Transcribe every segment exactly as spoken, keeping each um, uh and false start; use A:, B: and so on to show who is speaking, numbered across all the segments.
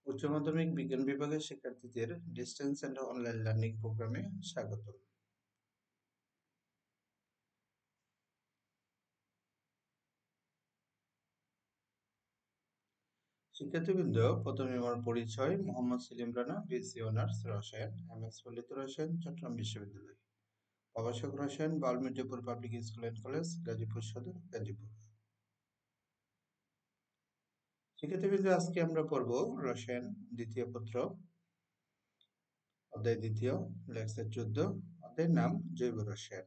A: উচ্চ মাধ্যমিক বিজ্ঞান বিভাগের শিক্ষার্থীদের ডিস্টেন্স এন্ড অনলাইন লার্নিং প্রোগ্রামে স্বাগত। শিক্ষার্থীবৃন্দ, প্রথমে আমার পরিচয়। মোহাম্মদ সেলিম রানা, বি.Sc অনার্স রসায়ন, এম.এস ফলিত রসায়ন, চট্টগ্রাম বিশ্ববিদ্যালয়। প্রভাষক রসায়ন, Baul Mirzapur public school and college, Gazipur Sadar, Gazipur. শিক্ষার্থীবৃন্দ, আজকে আমরা পড়ব রসায়ন দ্বিতীয় পত্র, অধ্যায় দ্বিতীয়, লেকচার চোদ্দ, অধ্যায়ের নাম জৈব রসায়ন।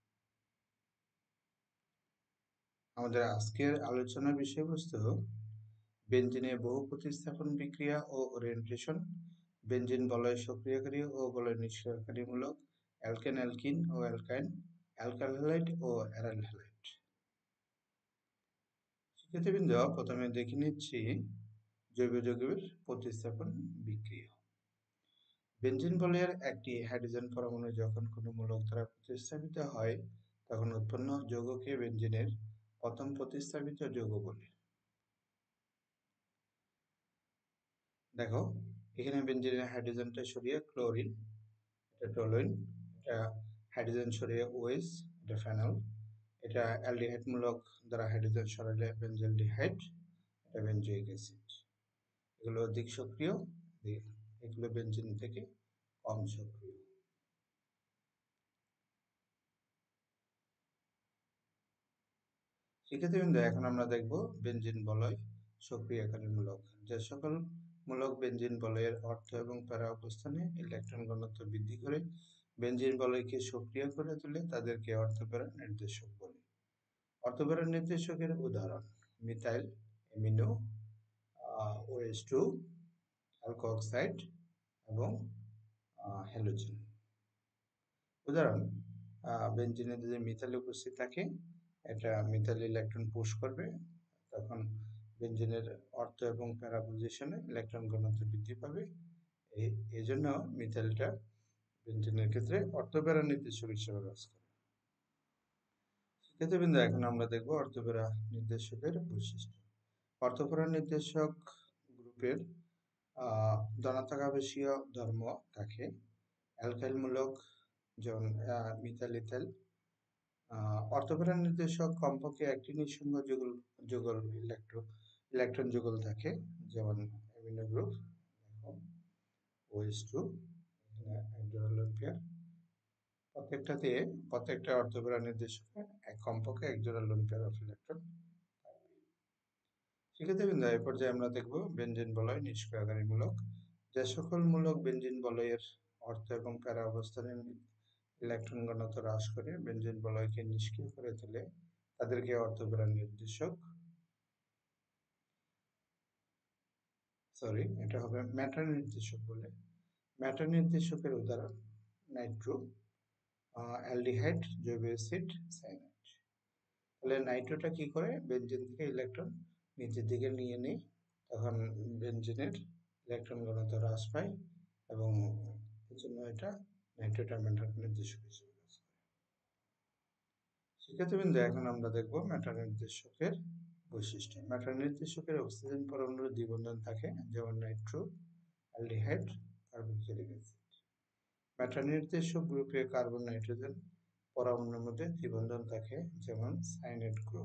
A: আমাদের আজকের আলোচনার বিষয়বস্তু বেনজিনের বহু প্রতিস্থাপন বিক্রিয়া ও ওরিয়েন্টেশন, বেনজিন বলয় সক্রিয়কারী ও বলয় নিষ্ক্রিয়কারীমূলক, অ্যালকেন অ্যালকিন ও অ্যালকাইন, অ্যালকাইল হ্যালাইড ও অ্যারাইল হ্যালাইড। শিক্ষার্থীবৃন্দ, প্রথমে দেখে নিচ্ছি জৈব যৌগের প্রতিস্থাপন বিক্রিয়া। বেনজিন বলয়ের একটি হাইড্রোজেন পরমাণু যখন কোনো মূলক দ্বারা প্রতিস্থাপিত হয় তখন উৎপন্ন যৌগকে বেনজিনের প্রথম প্রতিস্থাপিত যৌগ বলে। দেখো, এখানে বেনজিনের হাইড্রোজেনটা সরিয়ে ক্লোরিন, এটা টলুইন, এটা হাইড্রোজেন সরিয়ে ওএইচ, এটা ফেনল, এটা অ্যালডিহাইড মূলক দ্বারা হাইড্রোজেন সরালে বেনজালডিহাইড, এটা বেনজোইক অ্যাসিড। এগুলো অধিক সক্রিয়, এগুলো বেনজিন থেকে কম সক্রিয়। শিক্ষার্থীবৃন্দ, এখন আমরা দেখব বেনজিন বলয় সক্রিয়কারীমূলক। যে সকল মূলক বেনজিন বলয়ের অর্থ এবং প্যারা অবস্থানে ইলেকট্রন ঘনত্ব বৃদ্ধি করে বেনজিন বলয়কে সক্রিয় করে তোলে তাদেরকে অর্থপ্যারা নির্দেশক বলে। অর্থপ্যারা নির্দেশকের উদাহরণ methyl, amino, OH two, alkoxide এবং হ্যালোজেন। উদাহরণ, বেনজিনে যদি মিথাইল উপস্থিত থাকে, এটা মিথাইল ইলেকট্রন পুশ করবে, তখন বেনজিনের অর্থ এবং প্যারা পজিশনে ইলেকট্রন ঘনত্ব বৃদ্ধি পাবে। এই জন্য মিথাইলটা বেনজিনের ক্ষেত্রে অর্থপ্যারা নির্দেশক হিসেবে কাজ করে। শিক্ষার্থীবৃন্দ, এখন আমরা দেখব অর্থপ্যারা নির্দেশকের বৈশিষ্ট্য। অর্থপ্যারা নির্দেশক গ্রুপের আহ ধনাত্মক ধর্ম থাকে। অ্যালকাইল মূলক যেমন মিথাইল, ইথাইল। অর্থপ্যারা নির্দেশক কমপক্ষে একটি নিঃসঙ্গ যুগল যুগল ইলেকট্রো ইলেকট্রন যুগল থাকে, যেমন amino group, OH two, pair. প্রত্যেকটাতে প্রত্যেকটা অর্থপ্যারা নির্দেশকে এক কমপক্ষে এক জোড়া লোন পেয়ার অফ ইলেকট্রন থাকবে। শিক্ষার্থীবৃন্দ, এই পর্যায়ে আমরা দেখব বেনজিন বলয় নিষ্ক্রিয়কারীমূলক। যে সকল মূলক বেনজিন বলয়ের অর্থ এবং প্যারা অবস্থানে ইলেকট্রন ঘনত্ব হ্রাস করে বেনজিন বলয়কে নিষ্ক্রিয় করে তোলে তাদেরকে অর্থপ্যারা নির্দেশক সরি এটা হবে ম্যাটার নির্দেশক বলে। ম্যাটার নির্দেশকের উদাহরণ নাইট্রো, অ্যালডিহাইড, জৈব অ্যাসিড, সায়ানাইড। তাহলে নাইট্রোটা কি করে, বেনজিন থেকে ইলেকট্রন নিচের দিকে নিয়ে নেয়, তখন বেনজিনের ইলেকট্রন ঘনত্ব হ্রাস পায় এবং এই জন্য এটা নাইট্রোটা ম্যাটার নির্দেশক হিসেবে কাজ করে। শিক্ষার্থীবৃন্দ, এখন আমরা দেখব ম্যাটার নির্দেশকের বৈশিষ্ট্য। ম্যাটার নির্দেশকের অক্সিজেন পরমাণুর দ্বিবন্ধন থাকে, যেমন nitro, aldehyde, carboxylic acid. Meta নির্দেশক গ্রুপে কার্বন, নাইট্রোজেন পরমাণুর মধ্যে দ্বিবন্ধন থাকে, যেমন সায়ানাইড গ্রুপ।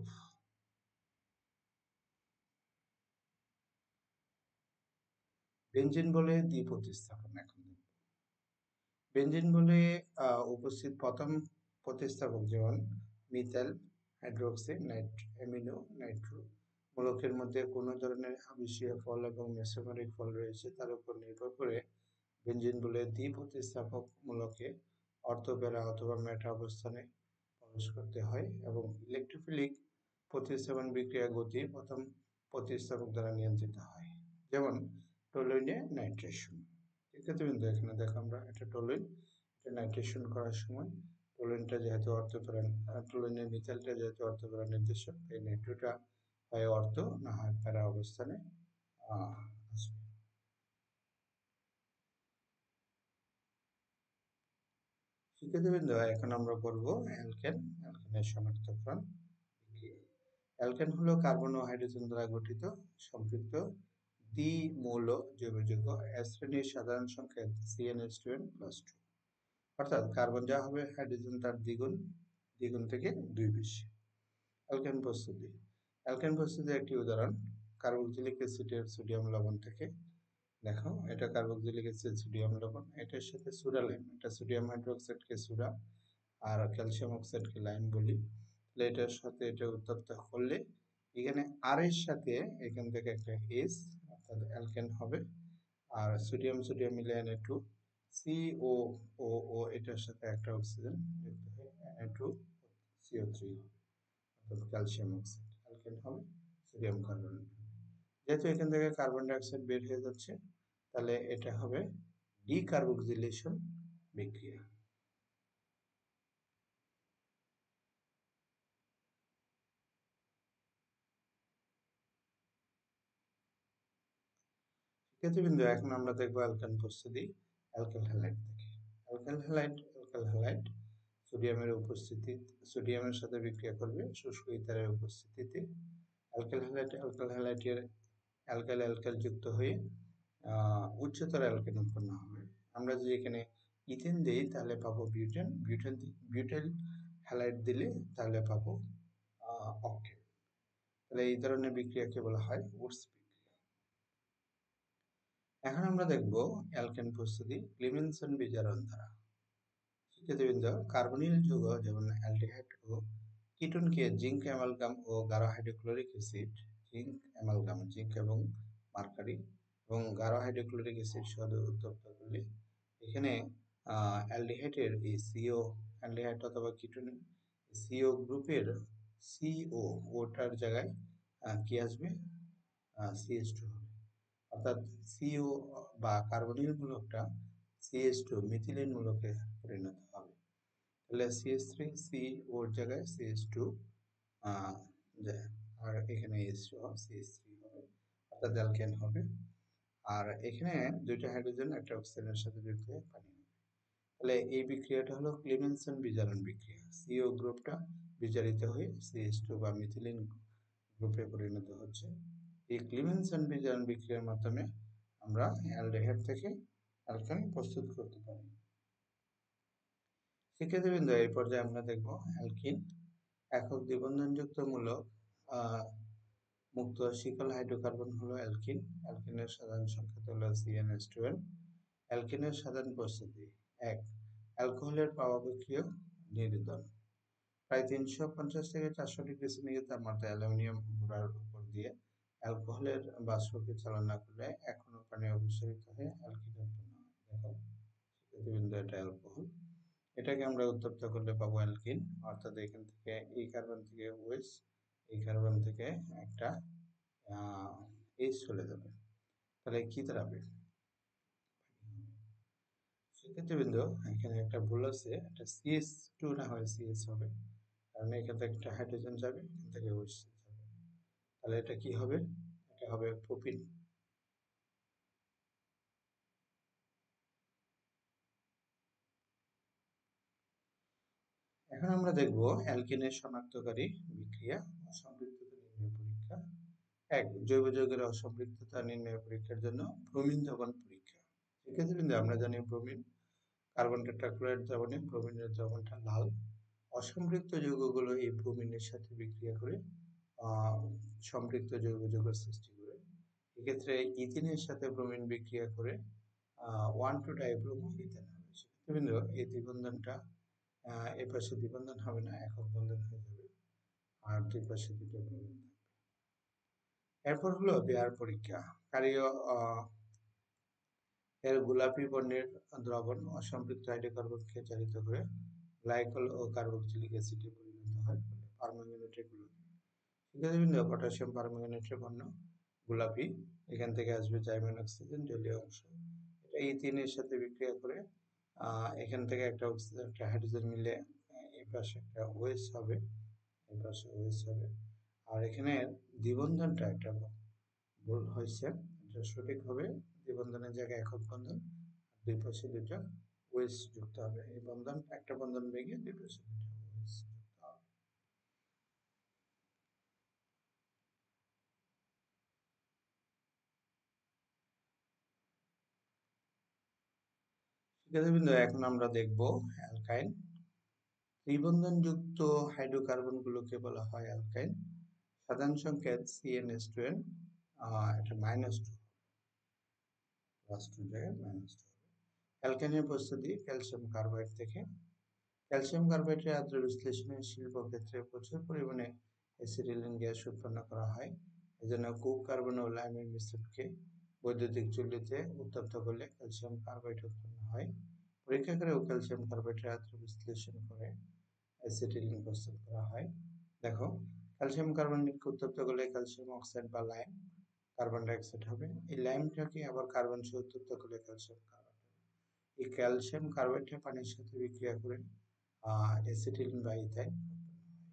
A: বেনজিন বলে দ্বি প্রতিস্থাপন এখন দেখব। বেনজিন বলে উপস্থিত প্রথম প্রতিস্থাপক যেমন মিথাইল, হাইড্রোক্সি, অ্যামিনো, নাইট্রো মূলকের মধ্যে কোনো ধরনের আমিষীয় ফল এবং মেসোমেরিক ফল রয়েছে, তার উপর নির্ভর করে বেনজিন বলে দ্বি প্রতিস্থাপক মূলকে অর্থপ্যারা অথবা মেটা অবস্থানে প্রবেশ করতে হয় এবং ইলেকট্রোফিলিক প্রতিস্থাপন বিক্রিয়া গতি প্রথম প্রতিস্থাপক দ্বারা নিয়ন্ত্রিত হয়, যেমন টলুইনে নাইট্রেশন। শিক্ষার্থীবৃন্দ, এখানে দেখো আমরা এটা টলুইন, এটা নাইট্রেশন করার সময় টলুইনটা যেহেতু অর্থপ্যারা, টলুইনের মিথাইলটা যেহেতু অর্থপ্যারা নির্দেশক, এই নাইট্রোটা হয় অর্থ না হয় প্যারা অবস্থানে আসবে। শিক্ষার্থীবৃন্দ, এখন আমরা পড়বো অ্যালকেন, অ্যালকেনের শনাক্তকরণ। অ্যালকেন হলো কার্বন ও হাইড্রোজেন দ্বারা গঠিত সম্পৃক্ত তি মৌল জৈব যৌগ, এস শ্রেণীর সাধারণ সংখ্যা C N H two N plus two. অর্থাৎ কার্বন যা হবে হাইড্রোজেন তার দ্বিগুণ, দ্বিগুণ থেকে দুই বেশি। অ্যালকেন প্রস্তুতি। অ্যালকেন প্রস্তুতির একটি উদাহরণ কার্বক্সিলিক অ্যাসিডের সোডিয়াম লবণ থেকে। দেখো এটা কার্বক্সিলিক অ্যাসিড সোডিয়াম লবণ, এটার সাথে সুরা লাইম, এটা সোডিয়াম হাইড্রোক্সাইডকে সুরা আর ক্যালসিয়াম অক্সাইডকে লাইম বলি। তাহলে এটার সাথে এটা উত্তপ্ত করলে এখানে আর এর সাথে এখান থেকে একটা এস অর্থাৎ অ্যালকেন হবে, আর সোডিয়াম সোডিয়াম মিলে N A two, C O O O এটার সাথে একটা অক্সিজেন যুক্ত হয়ে N A two C O three হবে, অর্থাৎ ক্যালসিয়াম অক্সাইড অ্যালকেন হবে, সোডিয়াম কার্বনেট হবে। যেহেতু এখান থেকে কার্বন ডাইঅক্সাইড বের হয়ে যাচ্ছে, তাহলে এটা হবে ডিকার্বক্সিলেশন বিক্রিয়া। শিক্ষার্থীবৃন্দ, এখন আমরা দেখবো অ্যালকেন প্রস্তুতি অ্যালকেল হ্যালাইড থেকে। অ্যালকেল হ্যালাইড অ্যালকেল হ্যালাইড সোডিয়ামের উপস্থিতি, সোডিয়ামের সাথে বিক্রিয়া করবে শুষ্ক ইথারের উপস্থিতিতে। অ্যালকেল হ্যালাইড অ্যালকেল হ্যালাইডের অ্যালকাইল অ্যালকাইল যুক্ত হয়ে আহ উচ্চতর অ্যালকেন উৎপন্ন হবে। আমরা যদি এখানে ইথেন দিই তাহলে পাবো বিউটেন, বিউটেন বিউটাইল হ্যালাইড দিলে তাহলে পাবো অক্টেন। তাহলে এই ধরনের বিক্রিয়াকে বলা হয় উডস বিক্রিয়া। এখন আমরা দেখব অ্যালকেন প্রস্তুতি ক্লিমেনসন বিজারণ দ্বারা। শিক্ষার্থীবৃন্দ, কার্বনিল যৌগ যেমন অ্যালডিহাইড ও কিটোনকে জিঙ্ক অ্যামালগাম ও গাঢ় hydrochloric acid, zinc amalgam zinc এবং মার্কারি এবং গাঢ় হাইড্রোক্লোরিক অ্যাসিড সহ উত্তপ্ত করলে এখানে অ্যালডিহাইডের এই সিও অ্যালডিহাইড অথবা কিটোন সিও গ্রুপের সিও ওটার জায়গায় কি আসবে, সিএইচ টু হবে। অর্থাৎ সিও বা কার্বনিল মূলকটা সিএইচ টু মিথিলিন মূলকে পরিণত হবে। তাহলে সিএইচ থ্রি সি ওর জায়গায় সিএইচ টু আর এখানে এস সহ সিএইচ থ্রি হবে, অর্থাৎ অ্যালকেন হবে। আর এখানে দুইটা হাইড্রোজেন একটা অক্সিজেনের সাথে যুক্ত হয়ে পানি হবে। তাহলে এই বিক্রিয়াটা হলো ক্লিমেনসন বিজারণ বিক্রিয়া। সিও গ্রুপটা বিজারিত হয়ে সিএইচ টু বা মিথিলিন গ্রুপে পরিণত হচ্ছে। এই ক্লিমেনসন বিজারণ বিক্রিয়ার মাধ্যমে আমরা অ্যালডিহাইড থেকে অ্যালকেন প্রস্তুত করতে পারি। শিক্ষার্থীবৃন্দ, এই পর্যায়ে আমরা দেখব অ্যালকিন। একক দ্বিবন্ধনযুক্ত মূলক মুক্ত শিকল হাইড্রোকার্বন হলো অ্যালকিন। অ্যালকিনের সাধারণ সংকেত হলো C N H two N. অ্যালকিনের সাধারণ প্রস্তুতি এক, অ্যালকোহলের পারমাণবিকীয় নির্দন। প্রায় তিনশো পঞ্চাশ থেকে চারশো ডিগ্রি সেন্টিগ্রেড তাপমাত্রায় অ্যালুমিনিয়াম গুঁড়ার উপর দিয়ে অ্যালকোহলের বাষ্পকে চালনা করলে এখনো পানি অপসারিত হয়ে অ্যালকিন উৎপন্ন হয়। দেখো শিক্ষার্থীবৃন্দ, এটা অ্যালকোহল, এটাকে আমরা উত্তপ্ত করলে পাবো অ্যালকিন। অর্থাৎ এখান থেকে এই কার্বন থেকে ওএইচ, এই কার্বন থেকে একটা এইচ চলে যাবে, তাহলে কি দাঁড়াবে? শিক্ষার্থীবৃন্দ, এখানে একটা ভুল আছে, এটা সিএস টু না হয় সিএস হবে, কারণ এখান থেকে একটা হাইড্রোজেন যাবে, এখান থেকে ওএইচ যাবে। তাহলে এটা কি হবে? এটা হবে প্রোপিন। এখন আমরা দেখব অ্যালকিনের শনাক্তকারী বিক্রিয়া অসম্পৃক্ততা নির্ণয় পরীক্ষা। এক, জৈব যৌগের অসম্পৃক্ততা নির্ণয় পরীক্ষার জন্য ব্রোমিন দ্রবণ পরীক্ষা। শিক্ষার্থীবৃন্দ, আমরা জানি ব্রোমিন কার্বন টেট্রাক্লোরাইড দ্রবণে ব্রোমিনের দ্রবণটা লাল। অসম্পৃক্ত যৌগগুলো এই ব্রোমিনের সাথে বিক্রিয়া করে আহ সম্পৃক্ত জৈব যৌগের সৃষ্টি করে। এক্ষেত্রে ইথিনের সাথে ব্রোমিন বিক্রিয়া করে আহ ওয়ান টু ডাইব্রোমো ইথেন হবে। শিক্ষার্থীবৃন্দ, এই দ্বিবন্ধনটা আহ এ পাশে দ্বিবন্ধন হবে না, একক বন্ধন হয়ে যাবে, আর দুই পাশে দুটো বন্ধন থাকবে। এরপর হলো বেয়ার পরীক্ষা। কারীয় এর গোলাপি বর্ণের দ্রবণ অসম্পৃক্ত হাইড্রোকার্বনকে চালিত করে গ্লাইকল ও কার্বক্সিলিক অ্যাসিডে পরিণত হয়, পারম্যাঙ্গানেটের গোলাপি। শিক্ষার্থীবৃন্দ, পটাশিয়াম পারম্যাঙ্গানেটের বর্ণ গোলাপি। এখান থেকে আসবে জাইমান অক্সিজেন, জলীয় অংশ। এটা ইথিনের সাথে বিক্রিয়া করে আহ এখান থেকে একটা অক্সিজেন একটা হাইড্রোজেন মিলে এই পাশে একটা ওএইচ হবে, এই পাশে ওএইচ হবে। আর এখানে দ্বিবন্ধনটা একটা ভুল হয়েছে, এটা সঠিক হবে দ্বিবন্ধনের জায়গায় একক বন্ধন, দুই পাশে দুইটা ওএইচ যুক্ত হবে। এই বন্ধন একটা বন্ধন ভেঙে দুই পাশে দুইটা ওএইচ যুক্ত হবে। শিক্ষার্থীবৃন্দ, এখন আমরা দেখব অ্যালকাইন। ত্রিবন্ধনযুক্ত হাইড্রোকার্বনগুলোকে বলা হয় অ্যালকাইন। সাধারণ সংকেত C N S two N, এটা মাইনাস টু, প্লাস টু জায়গায় মাইনাস টু। অ্যালকাইনের প্রস্তুতি ক্যালসিয়াম কার্বাইড থেকে। ক্যালসিয়াম কার্বাইডের আদ্র বিশ্লেষণে শিল্পক্ষেত্রে প্রচুর পরিমাণে অ্যাসিটিলিন গ্যাস উৎপন্ন করা হয়। এজন্য কোক কার্বন ও লাইমের মিশ্রণকে বৈদ্যুতিক চুল্লিতে উত্তপ্ত করলে ক্যালসিয়াম কার্বাইড উৎপন্ন হয়। পরীক্ষাগারেও ক্যালসিয়াম কার্বাইডের আদ্র বিশ্লেষণ করে অ্যাসিটিলিন প্রস্তুত করা হয়। দেখো, ক্যালসিয়াম কার্বনেটকে উত্তপ্ত করলে ক্যালসিয়াম অক্সাইড বা লাইম কার্বন ডাইঅক্সাইড হবে। এই লাইমটাকে আবার কার্বন সহ উত্তপ্ত করলে ক্যালসিয়াম কার্বাইড হবে। এই ক্যালসিয়াম কার্বাইডটা পানির সাথে বিক্রিয়া করে অ্যাসিটিলিন বা ইথাইন উৎপন্ন হয়।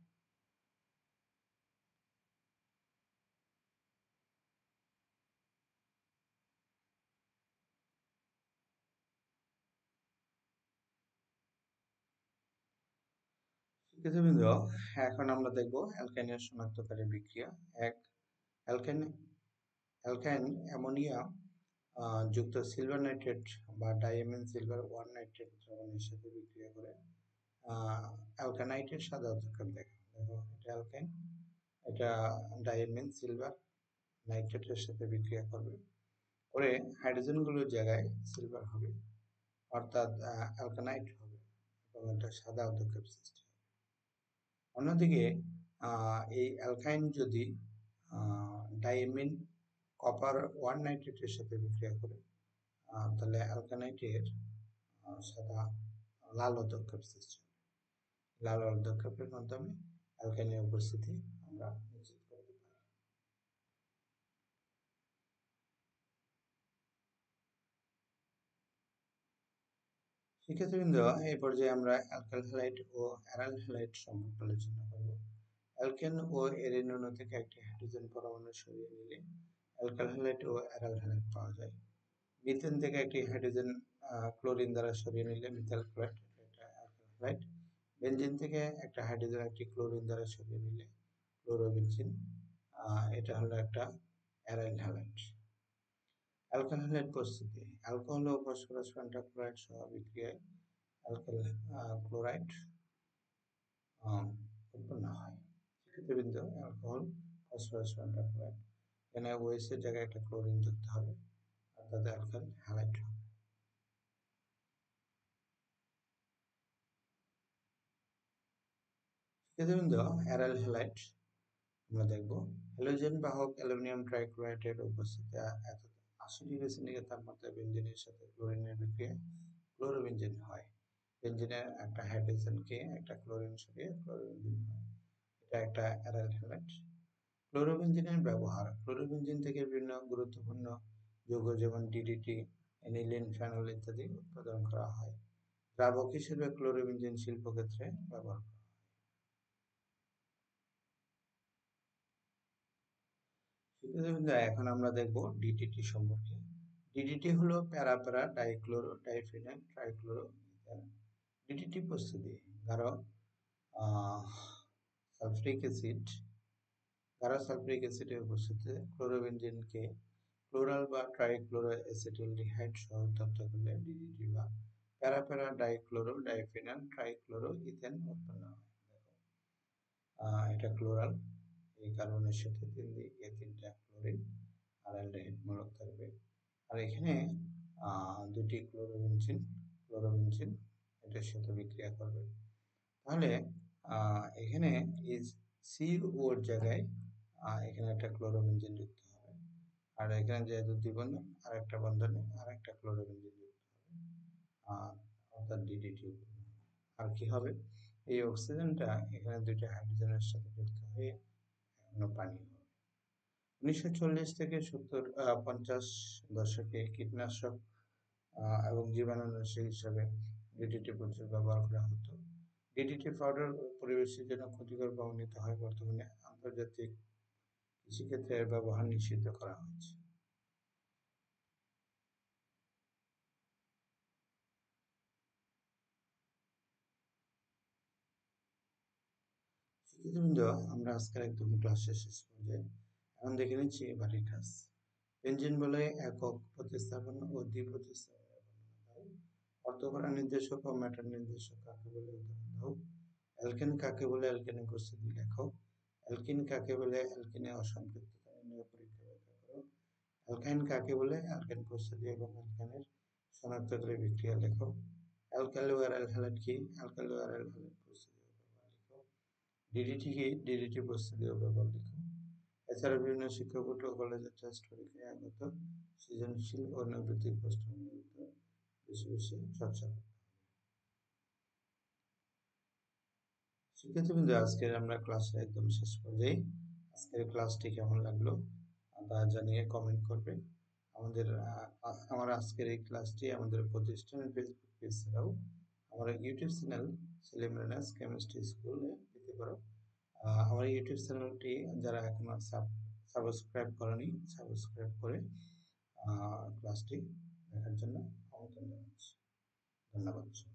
A: শিক্ষার্থীবৃন্দ, এখন আমরা দেখব অ্যালকাইনের শনাক্তকারী বিক্রিয়া। এক, অ্যালকাইন অ্যালকাইন অ্যামোনিয়া আহ, যুক্ত সিলভার নাইট্রেট বা ডাইঅ্যামিন সিলভার ওয়ান নাইট্রেট দ্রবণের সাথে বিক্রিয়া করে আহ, অ্যালকানাইটের সাদা অধ্যক্ষণ দেখো। দেখো, এটা অ্যালকাইন, এটা ডাইঅ্যামিন সিলভার নাইট্রেটের সাথে বিক্রিয়া করবে, করে হাইড্রোজেনগুলোর জায়গায় সিলভার হবে, অর্থাৎ অ্যালকানাইট হবে এবং এটা সাদা অধ্যক্ষেপ সৃষ্টি হবে। অন্যদিকে আহ, এই অ্যালকাইন যদি ডাইমিন কপার ওয়ান নাইট্রেটের সাথে বিক্রিয়া করে আহ, তাহলে অ্যালকানাইটের আহ, সাদা লাল অধ্যক্ষেপ সৃষ্টি হবে। লাল অধ্যক্ষেপের মাধ্যমে অ্যালকাইনের উপস্থিতি আমরা নিশ্চিত করতে পারি। শিক্ষার্থীবৃন্দ, এই পর্যায়ে আমরা অ্যালকাইল হ্যালাইড ও অ্যারাইল হ্যালাইড সম্পর্কে আলোচনা করব। অ্যালকেন ও এরিন অণু থেকে একটি হাইড্রোজেন পরমাণু সরিয়ে নিলে অ্যালকাইল হ্যালাইড ও অ্যারাইল হ্যালাইড পাওয়া যায়। মিথেন থেকে একটি হাইড্রোজেন ক্লোরিন দ্বারা সরিয়ে নিলে মিথাইল ক্লোরাইড, এটা অ্যালকাইল হ্যালাইড। বেনজিন থেকে একটা হাইড্রোজেন একটি ক্লোরিন দ্বারা সরিয়ে নিলে ক্লোরোবেনজিন, এটা হলো একটা অ্যারাইল হ্যালাইড। অ্যালকাইল হ্যালাইড প্রস্তুতি। অ্যালকোহল ও ফসফরাস পেন্টাক্লোরাইড সহ বিক্রিয়ায় অ্যালকাইল ক্লোরাইড উৎপন্ন হয়। শিক্ষার্থীবৃন্দ, অ্যালকোহল, ফসফরাস পেন্টাক্লোরাইড, এখানে ওএস এর জায়গায় একটা ক্লোরিন যুক্ত হবে, অর্থাৎ অ্যালকাইল হ্যালাইড হবে। শিক্ষার্থীবৃন্দ, অ্যারাইল হ্যালাইড আমরা দেখব। হ্যালোজেন বাহক অ্যালুমিনিয়াম ট্রাইক্লোরাইডের উপস্থিতি এত আশি ডিগ্রি সেন্টিগ্রেড তাপমাত্রায় বেনজিনের সাথে ক্লোরিনের বিক্রিয়ায় ক্লোরোবেনজিন হয়। বেনজিনের একটা হাইড্রোজেনকে একটা ক্লোরিন সরিয়ে ক্লোরোবেনজিন হয়, এটা একটা অ্যারাইল হ্যালাইড। ক্লোরোবেনজিনের ব্যবহার। ক্লোরোবেনজিন থেকে বিভিন্ন গুরুত্বপূর্ণ যৌগ যেমন ডিডিটি, অ্যানিলিন, ফেনল ইত্যাদি উৎপাদন করা হয়। দ্রাবক হিসেবে ক্লোরোবেনজিন শিল্পক্ষেত্রে ব্যবহার করা হয়। শিক্ষার্থীবৃন্দ, এখন আমরা দেখব ডিডিটি সম্পর্কে। ডিডিটি হলো para para dichloro diphenyl trichloro ethane. DDT প্রস্তুতি। গাঢ় সালফ্রিক অ্যাসিড গাঢ় সালফ্রিক অ্যাসিডের উপস্থিতিতে ক্লোরোবেনজিনকে ক্লোরাল বা ট্রাইক্লোরো অ্যাসিটালডিহাইড সহ উত্তপ্ত করলে ডিডিটি বা প্যারা para dichloro diphenyl trichloro ethane উৎপন্ন হয়। আহ, এটা ক্লোরাল, এই কার্বনের সাথে তিন দিকে তিনটা ক্লোরিন আর অ্যালডিহাইড মূলক থাকবে। আর এখানে আহ, দুটি ক্লোরোবেনজিন ক্লোরোবেনজিন এটার সাথে বিক্রিয়া করবে। তাহলে আহ, এখানে এই সি ওর জায়গায় আহ, এখানে একটা ক্লোরোবেনজিন যুক্ত হবে, আর এখানে যেহেতু দ্বিবন্ধন আর একটা বন্ধনে আর একটা ক্লোরোবেনজিন যুক্ত হবে, আহ, অর্থাৎ ডিডিটি। আর কি হবে, এই অক্সিজেনটা এখানে দুইটা হাইড্রোজেনের সাথে যুক্ত হয়ে এখনো পানি হবে। উনিশশো চল্লিশ থেকে সত্তর পঞ্চাশ দশকে কীটনাশক আহ, এবং জীবাণুনাশক হিসাবে ডিডিটি প্রচুর ব্যবহার করা হতো। ডিডিটি পাউডার পরিবেশের জন্য ক্ষতিকর প্রমাণিত হয়। বর্তমানে আন্তর্জাতিক কৃষিক্ষেত্রে এর ব্যবহার নিষিদ্ধ করা হয়েছে। শিক্ষার্থীবৃন্দ, আমরা আজকের একদম ক্লাসের শেষ পর্যায়ে। এখন দেখে নিচ্ছি বাড়ির কাজ। বেনজিন বলে একক প্রতিস্থাপন ও দ্বি প্রতিস্থাপনের বর্ণনা দাও। অর্থগড়া নির্দেশক ও ম্যাটার নির্দেশক কাকে বলে উদাহরণ দাও। অ্যালকেন কাকে বলে অ্যালকেনের উপস্থিতি লেখো। অ্যালকিন কাকে বলে অ্যালকিনে অসম্পৃক্ততা নির্ণয় পরীক্ষা ব্যাখ্যা করো। অ্যালকাইন কাকে বলে অ্যালকেন প্রস্তুতি এবং অ্যালকানের শনাক্তকারী বিক্রিয়া লেখো। অ্যালকাইল ও অ্যালহাইড কি? অ্যালকাইল ও অ্যালহাইড প্রস্তুতি ও ব্যবহার লেখো। ডিডিটি কি? ডিডিটি প্রস্তুতি ও ব্যবহার লেখো। এছাড়া বিভিন্ন শিক্ষা বোর্ড ও কলেজের টেস্ট পরীক্ষায় আগত সৃজনশীল ও নৈর্ব্যক্তিক প্রশ্নগুলোর উত্তর বেশি বেশি চর্চা করো। শিক্ষার্থীবৃন্দ, আজকের আমরা ক্লাসের একদম শেষ পর্যায়ে। আজকের ক্লাসটি কেমন লাগলো তা জানিয়ে কমেন্ট করবেন। আমাদের আমার আজকের এই ক্লাসটি আমাদের প্রতিষ্ঠানের ফেসবুক পেজ ছাড়াও আমার YouTube channel Selim Rana's chemistry স্কুলে পেতে পারো। আমার ইউটিউব চ্যানেলটি যারা এখনো সাবস্ক্রাইব করেনি, সাবস্ক্রাইব করে ক্লাসটি দেখার জন্য আমন্ত্রণ জানাচ্ছি। ধন্যবাদ।